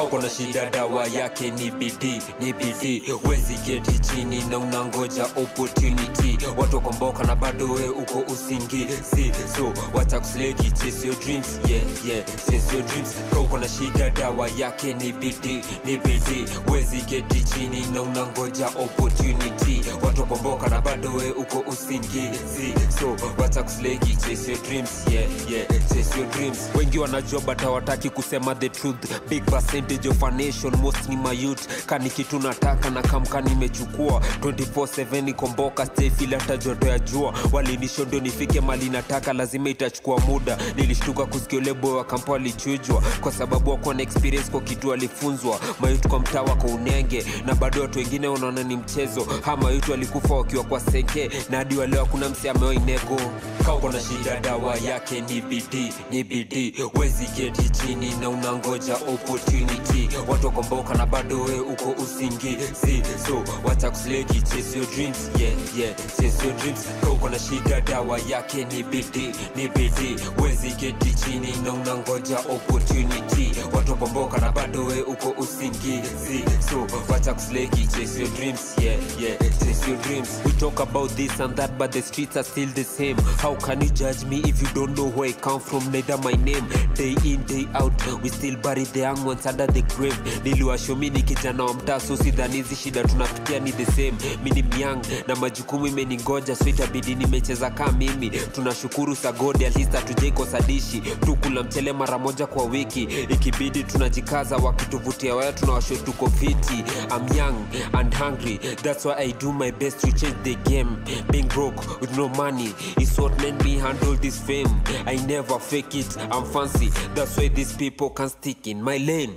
Kauko na shida dawa yake ni bidii, ni bidii. Wezi keti chini na unangoja opportunity. Watu komboka na bado we uko usingizi. So wacha kusleki, chase your dreams, yeah, yeah, chase your dreams. Kauko na shida dawa yake ni bidii, ni bidii. Wezi keti chini na unangoja opportunity. Watu komboka na bado we uko usingizi. So wacha kusleki, chase your dreams, yeah, yeah, chase your dreams. Wengi wanajua but hawataki kusema the truth. Big percentage of a nation, most ni my youth. Kani kitu nataka na kamka nimechukua 24/7 nikomboka, stay feel hata joto ya jua. Walinisho ndio nifike mali nataka, lazima itachukua muda. Nilishtuka kusikia lebo wa kampo alichujwa, kwa sababu wako na experience kwa kitu alifunzwa. Mayutu kwa mtawa kwa unenge, na bado watu wengine wanaona ni mchezo. Hama mayutu walikufa wakiwa kwa senke, na hadi wa leo kuna msi amewa inego. Kauko na shida dawa yake ni bidii, ni bidii. Wezi keti chini na unangoja opportunity. Watu komboka na bado we uko usingizi. So wacha kusleki, chase your dreams, yeah, yeah, chase your dreams. Kauko na shida dawa yake ni bidii, ni bidii. Wezi keti chini na unangoja opportunity. Watu komboka na bado we uko usingizi. So wacha kusleki, chase your dreams, yeah, yeah, chase your dreams. We talk about this and that but the streets are still the same. How can you judge me if you don't know where I come from, neither my name? Day in, day out, we still bury the young ones under the grave. Niliwashomi ni kijana wa mtaa, so sidhani hizi shida tunapitia ni the same. Mini myang na majukumu imeningoja, so itabidi nimecheza kama mimi. Tunashukuru sa God at least hatujaikosa dishi. Tukula mchele mara moja kwa wiki, ikibidi tunajikaza, wakituvutia waya tunawasho tuko fiti. I'm young and hungry, that's why I do my best to change the game. Being broke with no money is what made me handle this fame. I never fake it, I'm fancy, that's why these people can stick in my lane.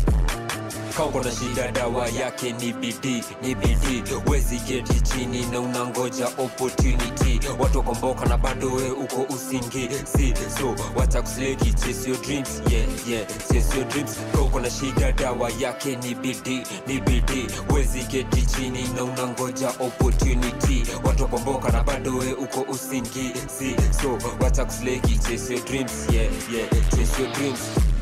Kauko na shida dawa yake ni bidii, ni bidii. Wezi keti chini na unangoja opportunity. Watu komboka na bado we uko usingizi. So wacha kusleki, chase your dreams, yeah, yeah, chase your dreams. Kauko na shida dawa yake ni bidii, ni bidii. Wezi keti chini na unangoja opportunity. Watu komboka na bado we uko usingizi. So wacha kusleki, chase your dreams, yeah, yeah, chase your dreams.